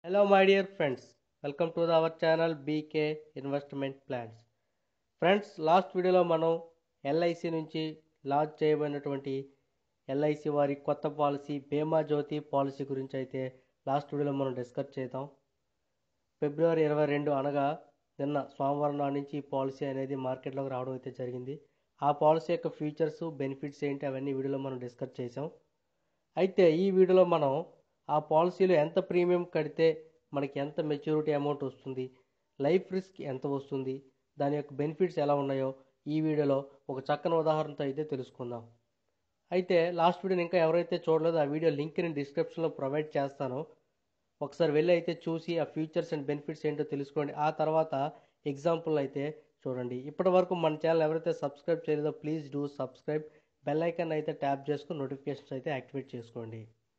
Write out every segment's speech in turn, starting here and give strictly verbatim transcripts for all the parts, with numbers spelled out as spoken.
Hello, my dear friends. Welcome to our channel B K Investment Plans. Friends last వీడియోలో మనం LIC నుంచి launch చేయబడినటువంటి LIC వారి కొత్త పాలసీ బీమా జ్యోతి పాలసీ గురించి అయితే లాస్ట్ వీడియోలో మనం డిస్కస్ చేద్దాం. ఫిబ్రవరి ఇరవై రెండు అనగా నిన్న సోమవారం నాడు నుంచి ఈ పాలసీ అనేది మార్కెట్లోకి రావడం అయితే జరిగింది. ఆ పాలసీ యొక్క ఫీచర్స్ బెనిఫిట్స్ ఏంటి అవన్నీ వీడియోలో మనం డిస్కస్ చేసాం. అయితే ఈ వీడియోలో మనం ఆ పాలసీలో ఎంత ప్రీమియం కడితే మనకి ఎంత మెచ్యూరిటీ అమౌంట్ వస్తుంది, లైఫ్ రిస్క్ ఎంత వస్తుంది, దాని యొక్క బెనిఫిట్స్ ఎలా ఉన్నాయో ఈ వీడియోలో ఒక చక్కని ఉదాహరణతో అయితే తెలుసుకుందాం. అయితే లాస్ట్ వీడియోని ఇంకా ఎవరైతే చూడలేదో ఆ వీడియో లింక్ నేను డిస్క్రిప్షన్లో ప్రొవైడ్ చేస్తాను. ఒకసారి వెళ్ళి అయితే చూసి ఆ ఫీచర్స్ అండ్ బెనిఫిట్స్ ఏంటో తెలుసుకోండి. ఆ తర్వాత ఎగ్జాంపుల్ అయితే చూడండి. ఇప్పటి వరకు మన ఛానల్ ఎవరైతే సబ్స్క్రైబ్ చేయలేదో please do subscribe, bell icon అయితే ట్యాప్ చేసుకుని నోటిఫికేషన్స్ అయితే యాక్టివేట్ చేసుకోండి.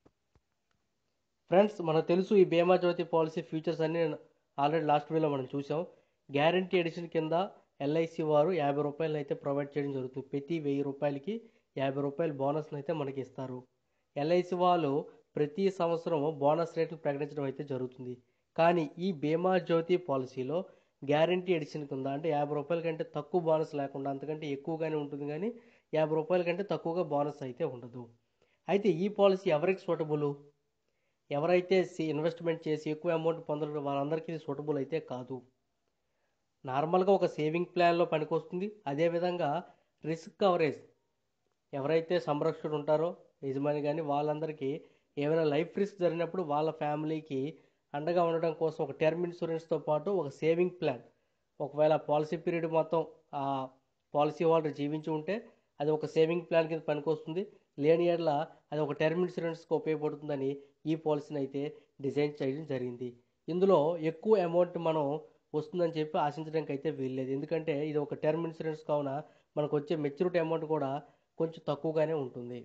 ఫ్రెండ్స్, మనకు తెలుసు ఈ బీమా జ్యోతి పాలసీ ఫీచర్స్ అన్ని ఆల్రెడీ లాస్ట్ వీడియోలో మనం చూసాం. గ్యారంటీ ఎడిషన్ కింద ఎల్ఐసి వారు యాభై రూపాయలు అయితే ప్రొవైడ్ చేయడం జరుగుతుంది. ప్రతి వెయ్యి రూపాయలకి యాభై రూపాయల బోనస్ని అయితే మనకి ఇస్తారు. ఎల్ఐసి వాళ్ళు ప్రతి సంవత్సరం బోనస్ రేట్లు ప్రకటించడం అయితే జరుగుతుంది. కానీ ఈ బీమా జ్యోతి పాలసీలో గ్యారంటీ ఎడిషన్ కింద అంటే యాభై రూపాయల కంటే తక్కువ బోనస్ లేకుండా అంతకంటే ఎక్కువగానే ఉంటుంది, కానీ యాభై రూపాయల కంటే తక్కువగా బోనస్ అయితే ఉండదు. అయితే ఈ పాలసీ ఎవరికి సూటబుల్, ఎవరైతే ఇన్వెస్ట్మెంట్ చేసి ఎక్కువ అమౌంట్ పొందడం వాళ్ళందరికీ ఇది సూటబుల్ అయితే కాదు. నార్మల్గా ఒక సేవింగ్ ప్లాన్లో పనికొస్తుంది. అదేవిధంగా రిస్క్ కవరేజ్ ఎవరైతే సంరక్షకుడు ఉంటారో యజమాని కానీ వాళ్ళందరికీ ఏమైనా లైఫ్ రిస్క్ జరిగినప్పుడు వాళ్ళ ఫ్యామిలీకి అండగా ఉండడం కోసం ఒక టర్మ్ ఇన్సూరెన్స్తో పాటు ఒక సేవింగ్ ప్లాన్, ఒకవేళ పాలసీ పీరియడ్ మొత్తం ఆ పాలసీ హోల్డర్ జీవించి ఉంటే అది ఒక సేవింగ్ ప్లాన్ కింద పనికొస్తుంది. లేని ఏళ్ళ అది ఒక టర్మ్ ఇన్సూరెన్స్కి ఉపయోగపడుతుందని ఈ పాలసీని అయితే డిజైన్ చేయడం జరిగింది. ఇందులో ఎక్కువ అమౌంట్ మనం వస్తుందని చెప్పి ఆశించడానికి అయితే వీల్లేదు. ఎందుకంటే ఇది ఒక టర్మ్ ఇన్సూరెన్స్ కావున మనకు వచ్చే మెచ్యూరిటీ అమౌంట్ కూడా కొంచెం తక్కువగానే ఉంటుంది.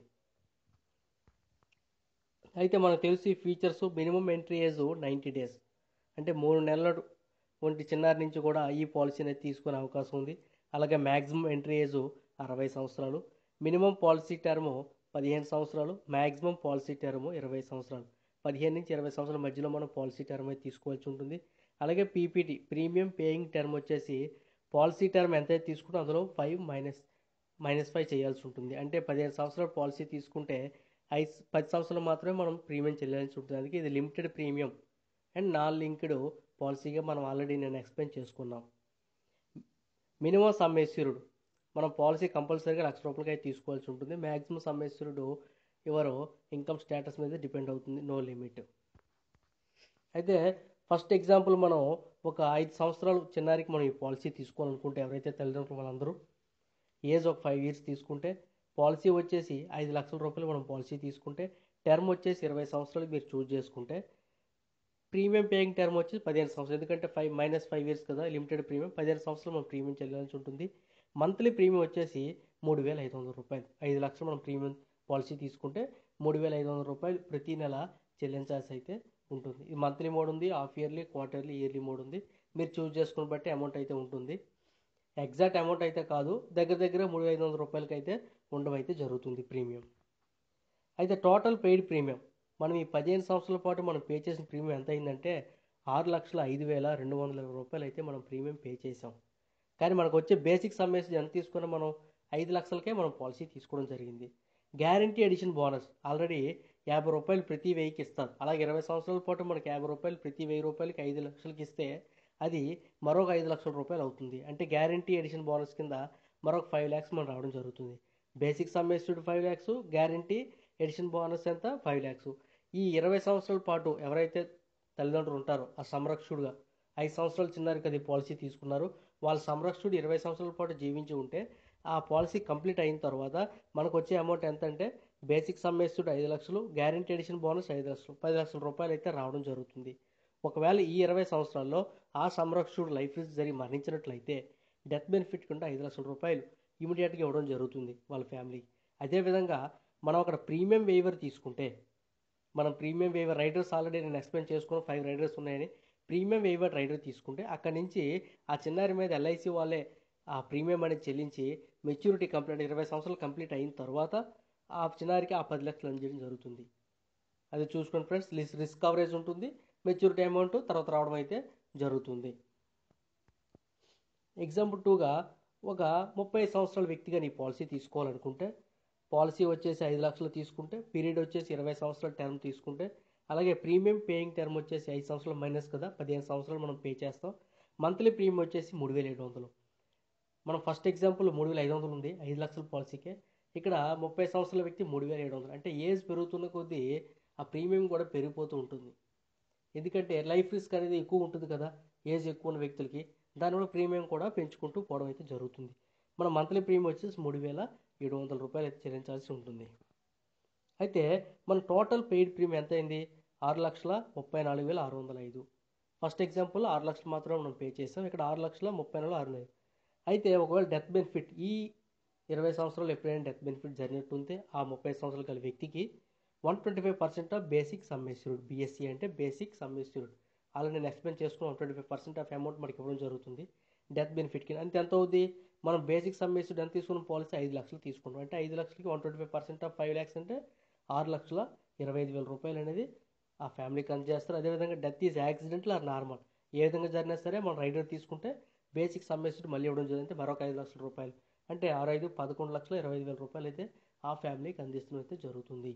అయితే మనకు తెలిసి ఈ features minimum entry age ninety days అంటే మూడు నెలల వంటి చిన్నారి నుంచి కూడా ఈ పాలసీని తీసుకునే అవకాశం ఉంది. అలాగే మ్యాక్సిమం ఎంట్రీ ఏజ్ అరవై సంవత్సరాలు, మినిమం పాలసీ టర్మ్ పదిహేను సంవత్సరాలు, మ్యాక్సిమం పాలసీ టర్మ్ ఇరవై సంవత్సరాలు. పదిహేను నుంచి ఇరవై సంవత్సరాల మధ్యలో మనం పాలసీ టర్మ్ అయితే తీసుకోవాల్సి ఉంటుంది. అలాగే పీపీటీ ప్రీమియం పేయింగ్ టర్మ్ వచ్చేసి పాలసీ టర్మ్ ఎంతైతే తీసుకుంటే అందులో ఫైవ్ మైనస్ మైనస్ ఫైవ్ చేయాల్సి ఉంటుంది. అంటే పదిహేను సంవత్సరాల పాలసీ తీసుకుంటే ఐదు పది సంవత్సరాలు మాత్రమే మనం ప్రీమియం చెల్లించాల్సి ఉంటుంది. అందుకే ఇది limited premium and non linked పాలసీగా మనం ఆల్రెడీ నేను ఎక్స్ప్లెయిన్ చేసుకున్నాం. మినిమం సమ్ ఎస్యూర్డ్ మనం పాలసీ కంపల్సరీగా లక్ష రూపాయలకి అయితే తీసుకోవాల్సి ఉంటుంది. మ్యాక్సిమం సమ్ ఎస్యూర్డ్ ఎవరు ఇన్కమ్ స్టేటస్ మీద డిపెండ్ అవుతుంది, నో లిమిట్. అయితే ఫస్ట్ ఎగ్జాంపుల్ మనం ఒక ఐదు సంవత్సరాలు చిన్నారికి మనం ఈ పాలసీ తీసుకోవాలనుకుంటే ఎవరైతే తల్లిదండ్రులు వాళ్ళందరూ ఏజ్ ఒక ఫైవ్ ఇయర్స్ తీసుకుంటే పాలసీ వచ్చేసి ఐదు లక్షల రూపాయలు మనం పాలసీ తీసుకుంటే టర్మ్ వచ్చేసి ఇరవై సంవత్సరాలు మీరు చూజ్ చేసుకుంటే ప్రీమియం పేయింగ్ టర్మ్ వచ్చి పదిహేను సంవత్సరాలు, ఎందుకంటే ఫైవ్ మైనస్ ఫైవ్ ఇయర్స్ కదా లిమిటెడ్ ప్రీమియం, పదిహేను సంవత్సరాలు మనం ప్రీమియం చెల్లించాల్సి ఉంటుంది. మంత్లీ ప్రీమియం వచ్చేసి మూడు వేల ఐదు వందల రూపాయలు. ఐదు లక్షలు మనం ప్రీమియం పాలసీ తీసుకుంటే మూడు వేల ఐదు వందల రూపాయలు ప్రతి నెల చెల్లించాల్సి అయితే ఉంటుంది. ఈ మంత్లీ మోడ్ ఉంది, half yearly, quarterly, yearly mode ఉంది. మీరు చూజ్ చేసుకుని బట్టి అమౌంట్ అయితే ఉంటుంది. ఎగ్జాక్ట్ అమౌంట్ అయితే కాదు, దగ్గర దగ్గర మూడు వేల ఐదు వందల రూపాయలకి అయితే ఉండడం అయితే జరుగుతుంది ప్రీమియం. అయితే టోటల్ పెయిడ్ ప్రీమియం మనం ఈ పదిహేను సంవత్సరాల పాటు మనం పే చేసిన ప్రీమియం ఎంత అయిందంటే ఆరు లక్షల ఐదు వేల రెండు వందల ఇరవై రూపాయలు అయితే మనం ప్రీమియం పే చేసాం. కానీ మనకు వచ్చే బేసిక్ సమ్మేషన్ ఎంత తీసుకున్నా మనం ఐదు లక్షలకే మనం పాలసీ తీసుకోవడం జరిగింది. గ్యారంటీ ఎడిషన్ బోనస్ ఆల్రెడీ యాభై రూపాయలు ప్రతి వెయ్యికి ఇస్తారు. అలాగే ఇరవై సంవత్సరాల పాటు మనకి యాభై రూపాయలు ప్రతి వెయ్యి రూపాయలకి ఐదు లక్షలకి ఇస్తే అది మరొక ఐదు లక్షల రూపాయలు అవుతుంది. అంటే గ్యారంటీ ఎడిషన్ బోనస్ కింద మరొక ఫైవ్ ల్యాక్స్ మనం రావడం జరుగుతుంది. Basic sum assured five lakhs, guarantee addition bonus ఎంత ఫైవ్ ల్యాక్స్. ఈ ఇరవై సంవత్సరాల పాటు ఎవరైతే తల్లిదండ్రులు ఉంటారో ఆ సంరక్షకుడుగా ఐదు సంవత్సరాల చిన్నారికి అది పాలసీ తీసుకున్నారు, వాళ్ళ సంరక్షకుడు ఇరవై సంవత్సరాల పాటు జీవించి ఉంటే ఆ పాలసీ కంప్లీట్ అయిన తర్వాత మనకు వచ్చే అమౌంట్ ఎంత అంటే బేసిక్ సమ్మేస్డ్ ఐదు లక్షలు, గ్యారంటీ ఎడిషన్ బోనస్ ఐదు లక్షలు, పది లక్షల రూపాయలు అయితే రావడం జరుగుతుంది. ఒకవేళ ఈ ఇరవై సంవత్సరాల్లో ఆ సంరక్షకుడు లైఫ్ రిస్క్ జరిగి మరణించినట్లయితే డెత్ బెనిఫిట్ కింద ఐదు లక్షల రూపాయలు ఇమీడియట్గా ఇవ్వడం జరుగుతుంది వాళ్ళ ఫ్యామిలీకి. అదేవిధంగా మనం అక్కడ ప్రీమియం వేవర్ తీసుకుంటే మనం ప్రీమియం వేవర్ రైడర్స్ ఆల్రెడీ నేను ఎక్స్ప్లెయిన్ చేసుకుని ఫైవ్ రైడర్స్ ఉన్నాయని ప్రీమియం వేవర్ రైడర్ తీసుకుంటే అక్కడి నుంచి ఆ చిన్నారి మీద ఎల్ఐసి వాళ్ళే ఆ ప్రీమియం అనేది చెల్లించి మెచ్యూరిటీ కంప్లీట్ ఇరవై సంవత్సరాలు కంప్లీట్ అయిన తర్వాత ఆ చిన్నారికి ఆ పది లక్షలు అందజేయడం జరుగుతుంది. అది చూసుకోండి ఫ్రెండ్స్. రిస్క్ కవరేజ్ ఉంటుంది, మెచ్యూరిటీ అమౌంట్ తర్వాత రావడం అయితే జరుగుతుంది. ఎగ్జాంపుల్ టూగా ఒక ముప్పై సంవత్సరాల వ్యక్తిగా నీ పాలసీ తీసుకోవాలనుకుంటే పాలసీ వచ్చేసి ఐదు లక్షలు తీసుకుంటే పీరియడ్ వచ్చేసి ఇరవై సంవత్సరాల టర్మ్ తీసుకుంటే అలాగే ప్రీమియం పేయింగ్ టర్మ్ వచ్చేసి ఐదు సంవత్సరాలు మైనస్ కదా పదిహేను సంవత్సరాలు మనం పే చేస్తాం. మంత్లీ ప్రీమియం వచ్చేసి మూడు వేల ఏడు వందలు. మనం ఫస్ట్ ఎగ్జాంపుల్ మూడు వేల ఐదు వందలు ఉంది ఐదు లక్షల పాలసీకే. ఇక్కడ ముప్పై సంవత్సరాల వ్యక్తి మూడు వేల ఏడు వందలు. అంటే ఏజ్ పెరుగుతున్న కొద్దీ ఆ ప్రీమియం కూడా పెరిగిపోతూ ఉంటుంది. ఎందుకంటే లైఫ్ రిస్క్ అనేది ఎక్కువ ఉంటుంది కదా ఏజ్ ఎక్కువ ఉన్న వ్యక్తులకి. దానివల్ల ప్రీమియం కూడా పెంచుకుంటూ పోవడం అయితే జరుగుతుంది. మన మంత్లీ ప్రీమియం వచ్చేసి మూడు వేల ఏడు వందల రూపాయలు అయితే చెల్లించాల్సి ఉంటుంది. అయితే మన టోటల్ పెయిడ్ ప్రీమియం ఎంత అయింది? ఆరు లక్షల ముప్పై నాలుగు వేల ఆరు వందల ఐదు. ఫస్ట్ ఎగ్జాంపుల్ ఆరు లక్షలు మాత్రమే మనం పే చేసాం. ఇక్కడ ఆరు లక్షల ముప్పై నాలుగు ఆరు నెలలు. అయితే ఒకవేళ డెత్ బెనిఫిట్ ఈ ఇరవై సంవత్సరాలు ఎప్పుడైనా డెత్ బెనిఫిట్ జరిగినట్టు ఉంటే ఆ ముప్పై సంవత్సరాల గల వ్యక్తికి one twenty five percent of basic sum assured, BSC అంటే బేసిక్ సమ్ ఎష్యూర్డ్, అలా నేను ఎక్స్ప్లెయిన్ చేసుకుని one twenty five percent of amount మనకి ఇవ్వడం జరుగుతుంది డెత్ బెనిఫిట్కి. అంతే ఎంత అవుద్ది? మనం బేసిక్ సమ్ ఎష్యూర్డ్ ఎంత తీసుకున్న పాలసీ ఐదు లక్షలు తీసుకుంటాం. అంటే ఐదు లక్షలకి one twenty five percent of five lakhs అంటే ఆరు లక్షల ఇరవై ఐదు వేల రూపాయలు అనేది ఆ ఫ్యామిలీకి అందజేస్తారు. అదేవిధంగా death is accidental or normal ఏ విధంగా జరిగినా సరే మనం రైడర్ తీసుకుంటే బేసిక్ సమ్ ఎష్యూర్డ్ మళ్ళీ ఇవ్వడం జరిగింది మరొక ఐదు లక్షల రూపాయలు. అంటే ఆరు ఐదు పదకొండు లక్షల ఇరవై ఐదు వేల రూపాయలు అయితే ఆ ఫ్యామిలీకి అందిస్తూ అయితే జరుగుతుంది.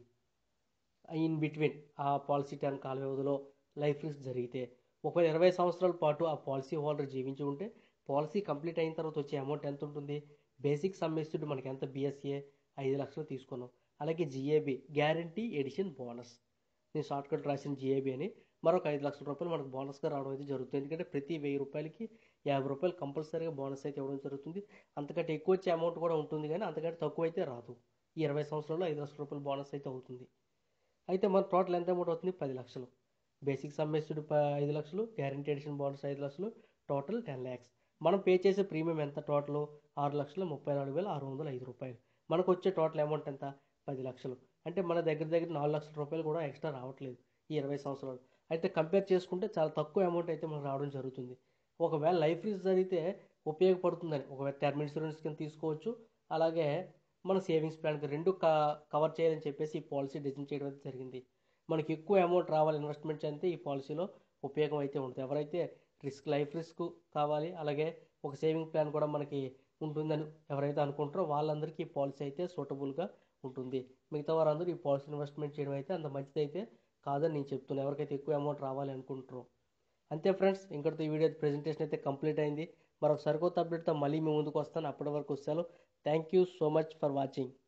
ఇన్ బిట్వీన్ ఆ పాలసీ టర్మ్ కాల వ్యవధిలో లైఫ్ రిస్క్ జరిగితే ఒకవేళ ఇరవై సంవత్సరాల పాటు ఆ పాలసీ హోల్డర్ జీవించి ఉంటే పాలసీ కంప్లీట్ అయిన తర్వాత వచ్చే అమౌంట్ ఎంత ఉంటుంది? బేసిక్ సమ్ ఎష్యూర్డ్ మనకి ఎంత బిఎస్ఏ ఐదు లక్షలు తీసుకున్నాం. అలాగే జిఏబి గ్యారంటీ ఎడిషన్ బోనస్ నేను షార్ట్కట్ రాసిన జిఏబి అని మరొక ఐదు లక్షల రూపాయలు మనకు బోనస్గా రావడం అయితే జరుగుతుంది. ఎందుకంటే ప్రతి వెయ్యి రూపాయలకి యాభై రూపాయలు కంపల్సరీగా బోనస్ అయితే ఇవ్వడం జరుగుతుంది. అంతకంటే ఎక్కువ వచ్చే అమౌంట్ కూడా ఉంటుంది కానీ అంతకంటే తక్కువ అయితే రాదు. ఈ ఇరవై సంవత్సరాల్లో ఐదు లక్షల రూపాయలు బోనస్ అయితే అవుతుంది. అయితే మన టోటల్ ఎంత అమౌంట్ అవుతుంది? పది లక్షలు. బేసిక్ సమ్ ఎష్యూర్డ్ ఐదు లక్షలు, గ్యారంటీ ఎడిషన్ బోనస్ ఐదు లక్షలు, టోటల్ టెన్ ల్యాక్స్. మనం పే చేసే ప్రీమియం ఎంత టోటల్? ఆరు లక్షల ముప్పై నాలుగు వేల ఆరు వందల ఐదు రూపాయలు. మనకు వచ్చే టోటల్ అమౌంట్ ఎంత? పది లక్షలు. అంటే మన దగ్గర దగ్గర నాలుగు లక్షల రూపాయలు కూడా ఎక్స్ట్రా రావట్లేదు ఈ ఇరవై సంవత్సరాలు. అయితే కంపేర్ చేసుకుంటే చాలా తక్కువ అమౌంట్ అయితే మనకు రావడం జరుగుతుంది. ఒకవేళ లైఫ్ రిస్క్ జరిగితే ఉపయోగపడుతుందని ఒకవేళ టర్మ్ ఇన్సూరెన్స్ కింద తీసుకోవచ్చు. అలాగే మన సేవింగ్స్ ప్లాన్కి రెండు కవర్ చేయాలని చెప్పేసి ఈ పాలసీ డిజైన్ చేయడం అయితే జరిగింది. మనకి ఎక్కువ అమౌంట్ రావాలి ఇన్వెస్ట్మెంట్ అయితే ఈ పాలసీలో ఉపయోగం అయితే ఉంటుంది. ఎవరైతే రిస్క్ లైఫ్ రిస్క్ కావాలి అలాగే ఒక సేవింగ్ ప్లాన్ కూడా మనకి ఉంటుందని ఎవరైతే అనుకుంటారో వాళ్ళందరికీ ఈ పాలసీ అయితే సూటబుల్గా ఉంటుంది. మిగతా వారందరూ ఈ పాలసీ ఇన్వెస్ట్మెంట్ చేయడం అయితే అంత మంచిది అయితే కాదని నేను చెప్తున్నాను ఎవరికైతే ఎక్కువ అమౌంట్ రావాలి అనుకుంటారో. అంతే ఫ్రెండ్స్, ఇంకటితో ఈ వీడియో ప్రెజెంటేషన్ అయితే కంప్లీట్ అయింది. మరొక సరికొత్త అప్డేట్తో మళ్ళీ మీ ముందుకు వస్తాను. అప్పటి వరకు సెలవు. Thank you so much for watching.